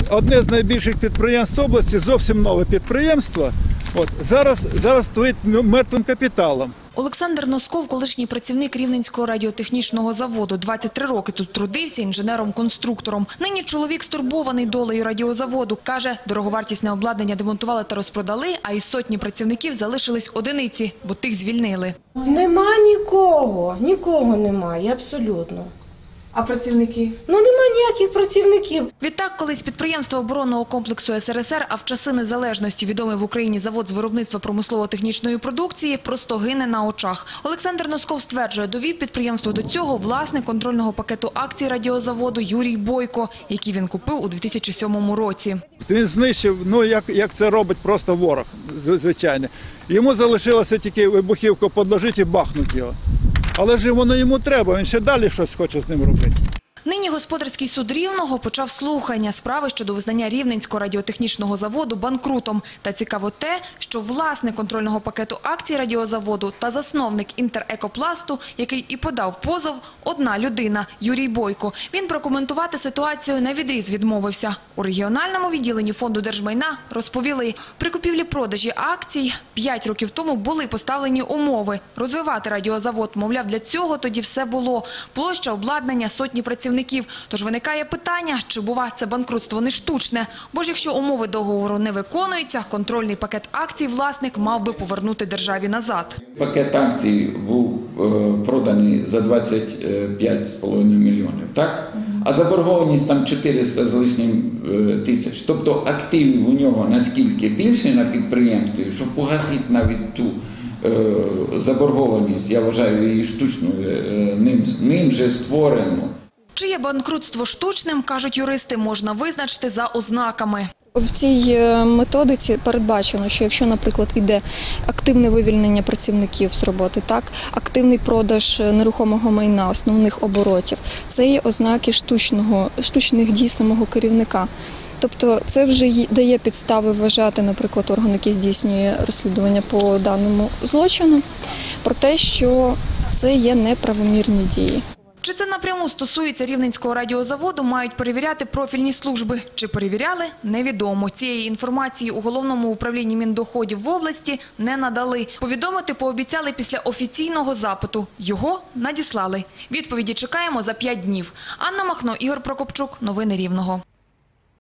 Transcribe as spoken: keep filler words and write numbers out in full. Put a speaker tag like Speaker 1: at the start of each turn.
Speaker 1: одне з найбільших підприємств області, зовсім нове підприємство, от, зараз, зараз стоїть мертвим капіталом.
Speaker 2: Олександр Носков – колишній працівник Рівненського радіотехнічного заводу. двадцять три роки тут трудився інженером-конструктором. Нині чоловік стурбований долею радіозаводу. Каже, дороговартісне обладнання демонтували та розпродали, а із сотні працівників залишились одиниці, бо тих звільнили.
Speaker 3: Нема нікого, нікого немає, абсолютно.
Speaker 2: А працівники?
Speaker 3: Ну, нема ніяких працівників.
Speaker 2: Відтак, колись підприємство оборонного комплексу ес ер ес ер, а в часи незалежності відомий в Україні завод з виробництва промислово-технічної продукції, просто гине на очах. Олександр Носков стверджує, довів підприємство до цього власник контрольного пакету акцій радіозаводу Юрій Бойко, який він купив у дві тисячі сьомому році.
Speaker 1: Він знищив, ну як, як це робить просто ворог, звичайно. Йому залишилося тільки вибухівку підложити і бахнути його. Але ж воно йому треба, він ще далі щось хоче з ним робити.
Speaker 2: Нині господарський суд Рівного почав слухання справи щодо визнання Рівненського радіотехнічного заводу банкрутом. Та цікаво те, що власник контрольного пакету акцій радіозаводу та засновник Інтерекопласту, який і подав позов, одна людина – Юрій Бойко. Він прокоментувати ситуацію навідріз відмовився. У регіональному відділенні Фонду держмайна розповіли, при купівлі-продажі акцій п'ять років тому були поставлені умови. Розвивати радіозавод, мовляв, для цього тоді все було. Площа, обладнання, сотні працівників. Тож виникає питання, чи, бува, це банкрутство не штучне. Бо ж якщо умови договору не виконуються, контрольний пакет акцій власник мав би повернути державі назад.
Speaker 4: Пакет акцій був е, проданий за двадцять п'ять з половиною мільйонів, так? А заборгованість там чотириста з лишнім е, тисяч. Тобто активів у нього наскільки більше на підприємстві, щоб погасити навіть ту е, заборгованість, я вважаю її штучною, е, ним, ним же створену.
Speaker 2: Чи є банкрутство штучним, кажуть юристи, можна визначити за ознаками.
Speaker 5: В цій методиці передбачено, що якщо, наприклад, йде активне вивільнення працівників з роботи, так, активний продаж нерухомого майна, основних оборотів, це є ознаки штучного, штучних дій самого керівника. Тобто це вже дає підстави вважати, наприклад, орган, який здійснює розслідування по даному злочину, про те, що це є неправомірні дії.
Speaker 2: Чи це напряму стосується Рівненського радіозаводу, мають перевіряти профільні служби. Чи перевіряли – невідомо. Цієї інформації у Головному управлінні Міндоходів в області не надали. Повідомити пообіцяли після офіційного запиту. Його надіслали. Відповіді чекаємо за п'ять днів. Анна Махно, Ігор Прокопчук. Новини Рівного.